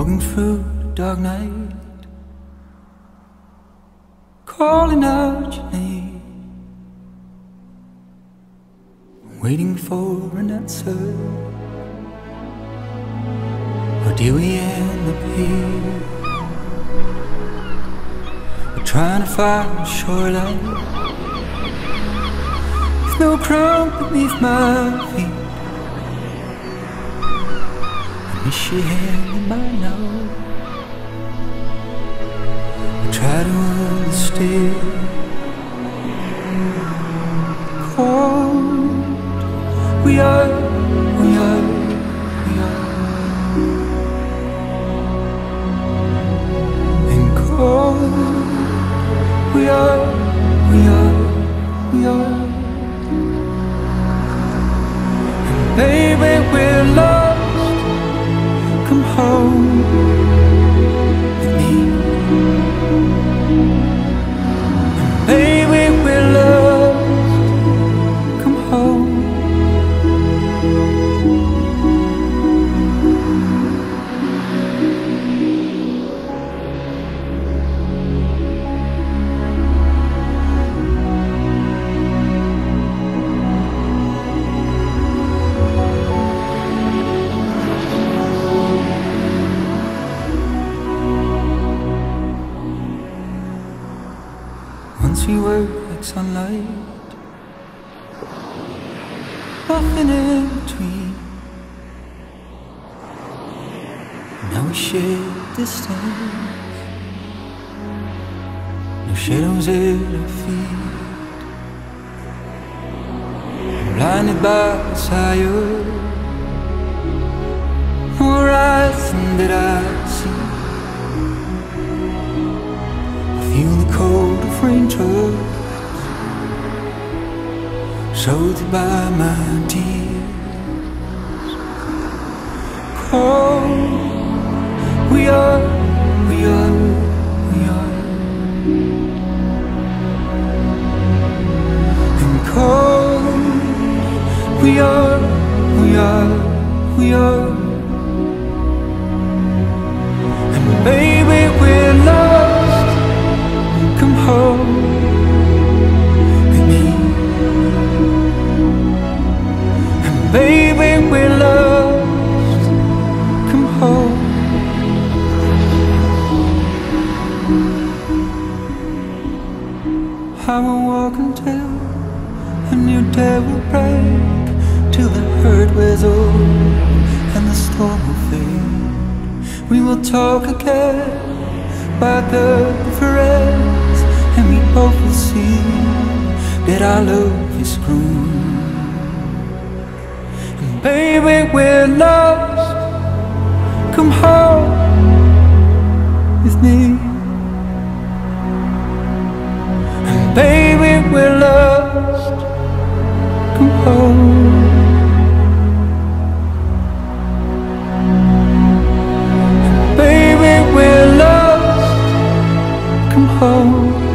walking through the dark night, calling out your name, waiting for an answer. Or do we end up here? We're trying to find a shoreline with no ground beneath my feet. I miss your hand in mine now. I try to understand the cold we are. And cold we are. And baby, we're lost. Come home with me. And baby, we're lost. Come home. Once we were like sunlight, nothing in between. Now we share distance, no shadows at our feet. I'm blinded by desire, no horizon that I see. Feel the cold of raindrops soothed by my tears. Cold we are. And cold we are. And baby, we're lost. Come home with me. And baby, we're lost. Come home. I will walk until a new day will break, till the hurt wears off and the storm will fade. We will talk again by the forest, and we both will see that our love is grown. And baby, we're lost. Come home with me. And baby, we're lost. Come home. And baby, we're lost. Come home.